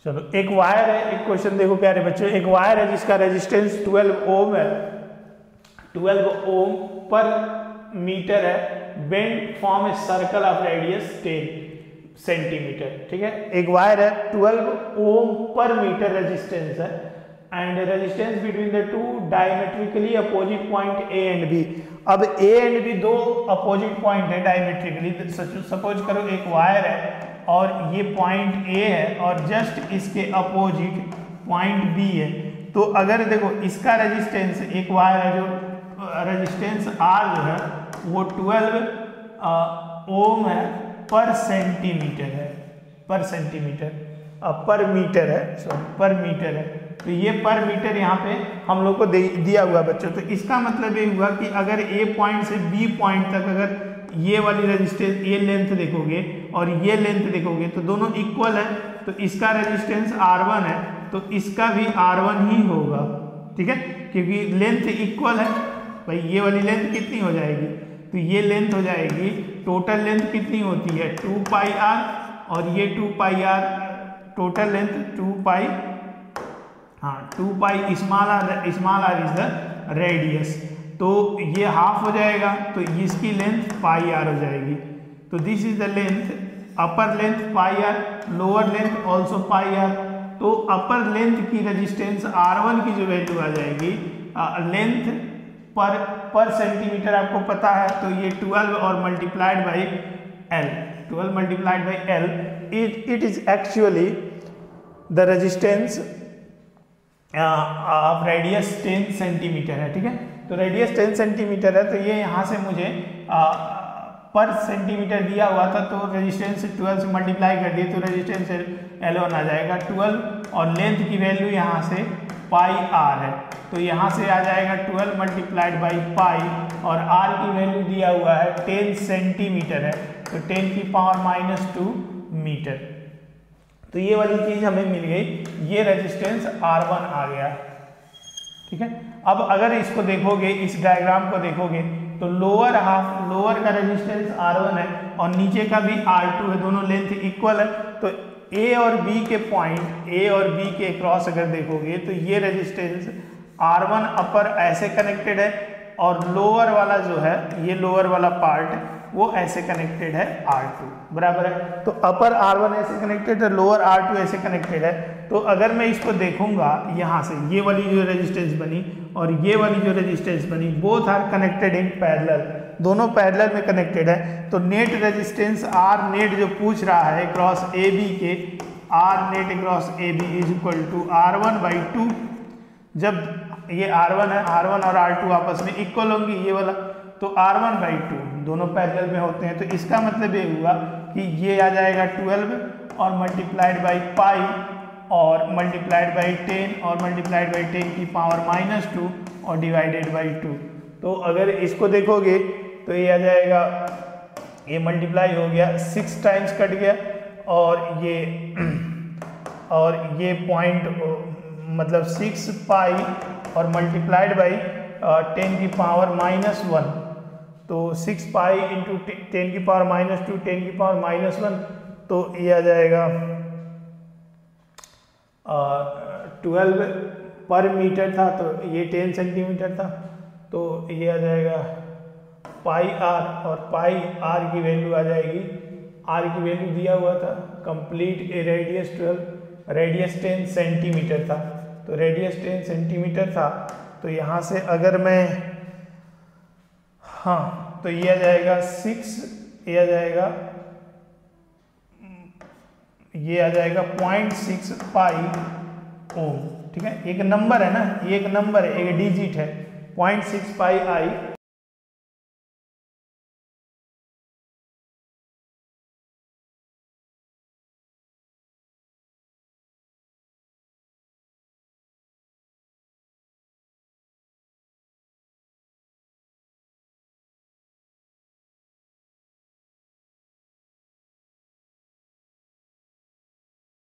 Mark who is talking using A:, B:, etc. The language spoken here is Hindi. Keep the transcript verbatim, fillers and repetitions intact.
A: चलो, एक वायर है, एक क्वेश्चन देखो प्यारे बच्चों, एक वायर है जिसका रेजिस्टेंस ट्वेल्व ओम है, ट्वेल्व ओम पर मीटर है, bend form a circle of radius ten centimetre. ठीक है, एक वायर है, twelve ohm per metre resistance है, and resistance between the two diametrically opposite point A and B. अब ए एंड बी दो अपोजिट पॉइंट है डायमेट्रिकली। सपोज करो एक वायर है और ये पॉइंट ए है और जस्ट इसके अपोजिट पॉइंट बी है। तो अगर देखो इसका रेजिस्टेंस, एक वायर है जो रेजिस्टेंस आर जो है वो ट्वेल्व ओम है पर सेंटीमीटर है, पर सेंटीमीटर, पर मीटर है, सॉरी पर मीटर है। तो ये पर मीटर यहाँ पे हम लोग को दिया हुआ बच्चों। तो इसका मतलब ये हुआ कि अगर ए पॉइंट से बी पॉइंट तक अगर ये वाली रेजिस्टेंस, ये लेंथ देखोगे और ये लेंथ देखोगे तो दोनों इक्वल है, तो इसका रेजिस्टेंस आर वन है तो इसका भी आर वन ही होगा। ठीक है, क्योंकि लेंथ इक्वल है। भाई ये वाली लेंथ कितनी हो जाएगी, तो ये लेंथ हो जाएगी, टोटल लेंथ कितनी होती है टू पाई आर, और ये two pi R, total length two pi, हाँ two pi small R, small R is the radius. तो ये हाफ हो जाएगा तो इसकी लेंथ पाई आर हो जाएगी। तो this is the length, upper length pi R, lower length also pi R. तो अपर लेंथ की रेजिस्टेंस आर वन की जो वैल्यू आ जाएगी, लेंथ पर पर सेंटीमीटर आपको पता है, तो ये ट्वेल्व और multiplied by L, twelve multiplied by L, it it is actually the resistance of radius ten centimetre है। ठीक है, तो रेडियस टेन सेंटीमीटर है, तो ये यहाँ से मुझे आ, पर सेंटीमीटर दिया हुआ था, तो रेजिस्टेंस ट्वेल्व से मल्टीप्लाई कर दिए तो रेजिस्टेंस एल वन आ जाएगा ट्वेल्व, और लेंथ की वैल्यू यहाँ से पाई आर है, तो यहाँ से आ जाएगा ट्वेल्व मल्टीप्लाइड बाई पाई, और आर की वैल्यू दिया हुआ है टेन सेंटीमीटर है, तो टेन की पावर माइनस टू मीटर। तो ये वाली चीज हमें मिल गई, ये रेजिस्टेंस आर वन आ गया। ठीक है, अब अगर इसको देखोगे, इस डायग्राम को देखोगे तो लोअर हाफ, लोअर का रेजिस्टेंस आर वन है और नीचे का भी आर टू है, दोनों लेंथ इक्वल है। तो ए और बी के पॉइंट, ए और बी के क्रॉस अगर देखोगे तो ये रेजिस्टेंस आर वन अपर ऐसे कनेक्टेड है और लोअर वाला जो है, ये लोअर वाला पार्ट वो ऐसे कनेक्टेड है आर टू, बराबर है। तो अपर आर वन ऐसे कनेक्टेड है, लोअर आर टू ऐसे कनेक्टेड है। तो अगर मैं इसको देखूंगा यहाँ से, ये वाली जो रेजिस्टेंस बनी और ये वाली जो रेजिस्टेंस बनी, both R connected in parallel, दोनों पैरेलल में कनेक्टेड है। तो नेट रेजिस्टेंस आर नेट जो पूछ रहा है क्रॉस ए बी के, R net cross A B is equal to R one by two. जब ये आर वन है, आर वन और आर टू आपस में इक्वल होंगी, ये वाला, तो आर वन बाई टू दोनों पैरेलल में होते हैं। तो इसका मतलब ये हुआ कि ये आ जाएगा ट्वेल्व और मल्टीप्लाइड बाई पाई और मल्टीप्लाइड बाई टेन और मल्टीप्लाइड बाई टेन की पावर माइनस टू और डिवाइडेड बाई टू। तो अगर इसको देखोगे तो ये आ जाएगा, ये मल्टीप्लाई हो गया, सिक्स टाइम्स कट गया, और ये और ये पॉइंट मतलब सिक्स पाई और मल्टीप्लाइड बाई टेन की पावर माइनस वन, तो सिक्स पाई इंटू टेन की पावर माइनस टू, टेन की पावर माइनस वन, तो ये आ जाएगा ट्वेल्व पर मीटर था, तो ये टेन सेंटीमीटर था, तो ये आ जाएगा पाई आर, और पाई आर की वैल्यू आ जाएगी, आर की वैल्यू दिया हुआ था complete a radius twelve, radius ten centimetre था, तो रेडियस टेन सेंटीमीटर था। तो यहाँ से अगर मैं, हाँ तो ये आ जाएगा सिक्स, ये आ जाएगा ये आ जाएगा पॉइंट सिक्स पाई ओम। ठीक है, एक नंबर है ना, एक नंबर है, एक डिजिट है, पॉइंट सिक्स पाई आई